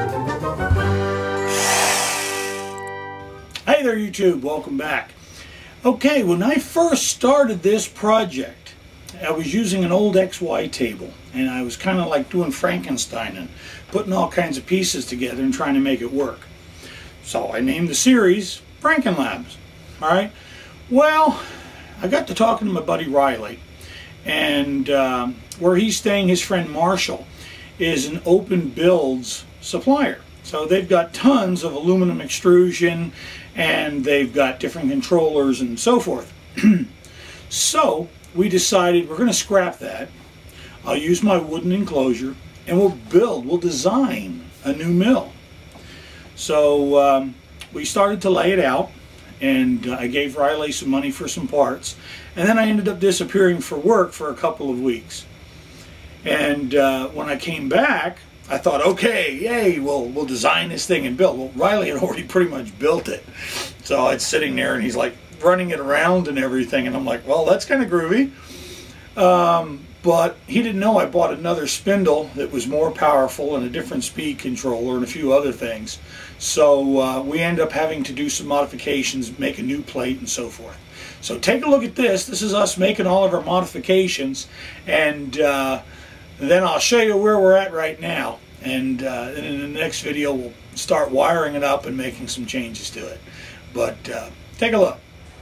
Hey there YouTube, welcome back. Okay, when I first started this project, I was using an old XY table, and I was kind of like doing Frankenstein and putting all kinds of pieces together and trying to make it work. So I named the series Frankenlab. Alright, well, I got to talking to my buddy Riley, and where he's staying, his friend Marshall is an open builds supplier. So they've got tons of aluminum extrusion, and they've got different controllers and so forth. So we decided we're going to scrap that. I'll use my wooden enclosure, and we'll design a new mill. So we started to lay it out, and I gave Riley some money for some parts, and then I ended up disappearing for work for a couple of weeks. And when I came back, I thought, okay, yay, we'll design this thing and build. Well, Riley had already pretty much built it. So it's sitting there, and he's like running it around and everything, and I'm like, well, that's kind of groovy. But he didn't know I bought another spindle that was more powerful and a different speed controller and a few other things. So we ended up having to do some modifications, make a new plate and so forth. So take a look at this. This is us making all of our modifications, and then I'll show you where we're at right now. And in the next video, we'll start wiring it up and making some changes to it. But take a look.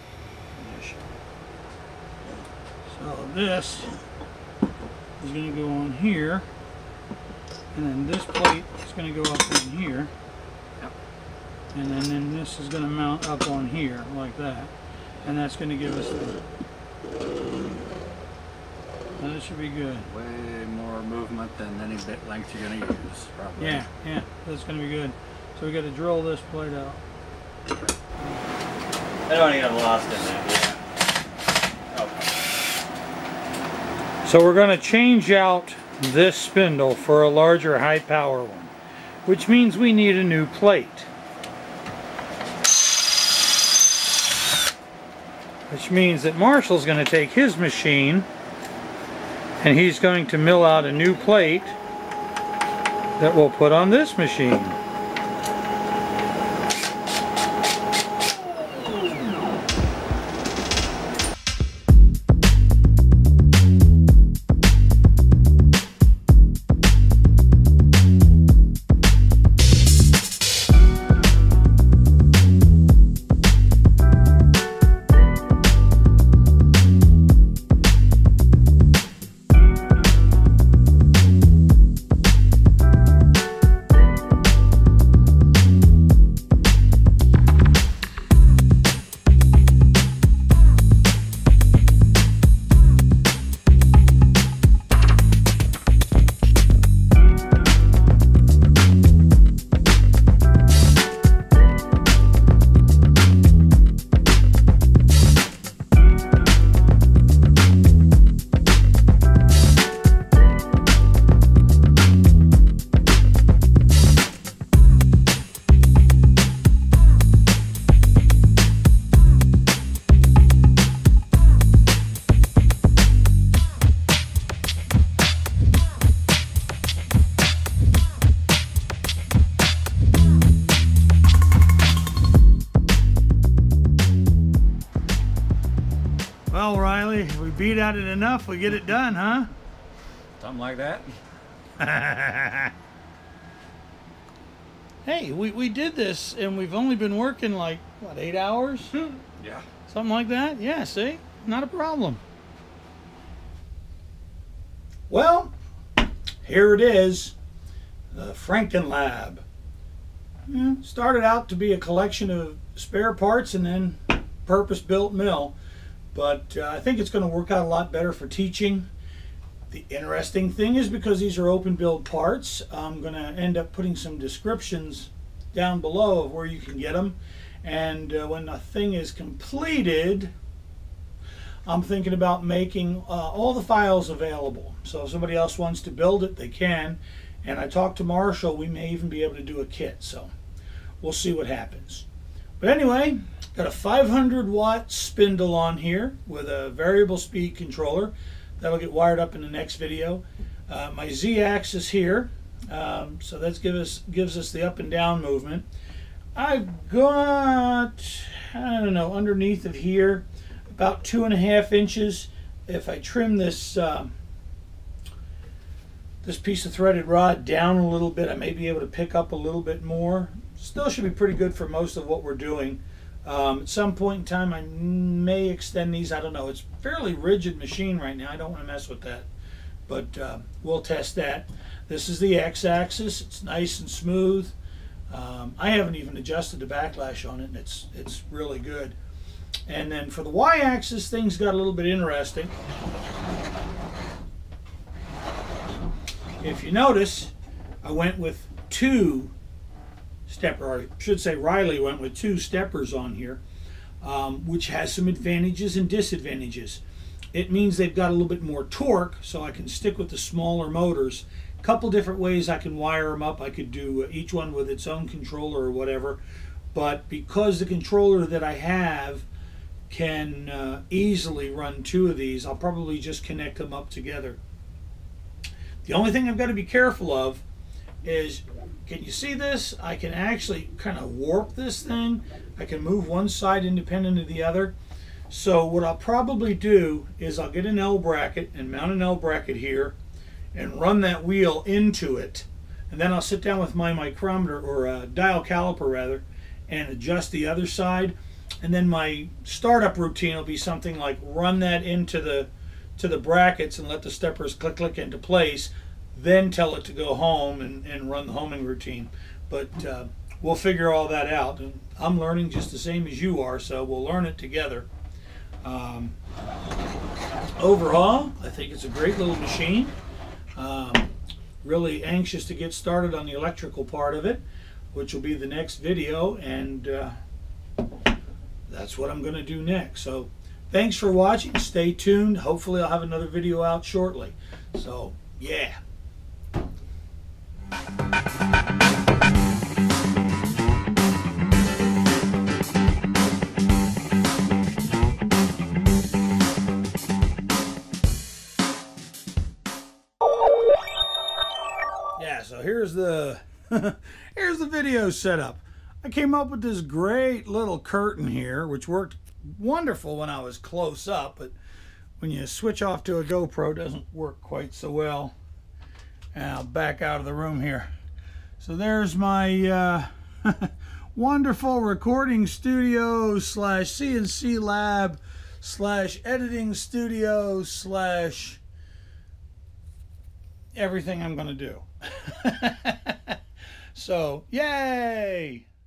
So this is going to go on here, and then this plate is going to go up in here. Yep. And then this is going to mount up on here like that, and that's going to give us the... That should be good. Way more movement than any bit length you're going to use, probably. Yeah, that's going to be good. So we got to drill this plate out. I don't want to get lost in that. Yeah. Okay. So we're going to change out this spindle for a larger high power one, which means we need a new plate. Which means that Marshall's going to take his machine, and he's going to mill out a new plate that we'll put on this machine. Well, Riley, we beat at it enough, we get it done, huh? Something like that. Hey, we did this, and we've only been working like, what, 8 hours? Yeah. Something like that? Yeah, see? Not a problem. Well, here it is, the Frankenlab. Yeah, started out to be a collection of spare parts and then purpose-built mill. But I think it's going to work out a lot better for teaching. The interesting thing is, because these are open build parts, I'm going to end up putting some descriptions down below of where you can get them. And when the thing is completed, I'm thinking about making all the files available. So if somebody else wants to build it, they can. And I talked to Marshall, we may even be able to do a kit. So we'll see what happens. But anyway, got a 500-watt spindle on here with a variable speed controller. That'll get wired up in the next video. My Z-axis here, So that gives us the up and down movement. I've got, I don't know, underneath of here about 2.5 inches. If I trim this this piece of threaded rod down a little bit, I may be able to pick up a little bit more. Still should be pretty good for most of what we're doing. At some point in time I may extend these. I don't know. It's a fairly rigid machine right now. I don't want to mess with that, but we'll test that. This is the x-axis. It's nice and smooth. I haven't even adjusted the backlash on it, and it's really good. And then for the y-axis, things got a little bit interesting. If you notice, I went with 2 stepper, or I should say Riley went with 2 steppers on here, which has some advantages and disadvantages. It means they've got a little bit more torque, so I can stick with the smaller motors. A couple different ways I can wire them up. I could do each one with its own controller or whatever, but because the controller that I have can easily run 2 of these, I'll probably just connect them up together. The only thing I've got to be careful of is, can you see this? I can actually kind of warp this thing. I can move one side independent of the other. So what I'll probably do is I'll get an L bracket and mount an L bracket here and run that wheel into it. And then I'll sit down with my micrometer, or dial caliper rather, and adjust the other side. And then my startup routine will be something like run that into the brackets and let the steppers click into place, then tell it to go home and run the homing routine. But we'll figure all that out. And I'm learning just the same as you are, so we'll learn it together. Overall, I think it's a great little machine. Really anxious to get started on the electrical part of it, which will be the next video, and that's what I'm going to do next. So thanks for watching. Stay tuned. Hopefully I'll have another video out shortly. So yeah. So here's the here's the video setup. I came up with this great little curtain here, which worked wonderful when I was close up, but when you switch off to a GoPro, it doesn't work quite so well. And I'll back out of the room here. So there's my wonderful recording studio slash CNC lab slash editing studio slash everything I'm going to do. So, yay!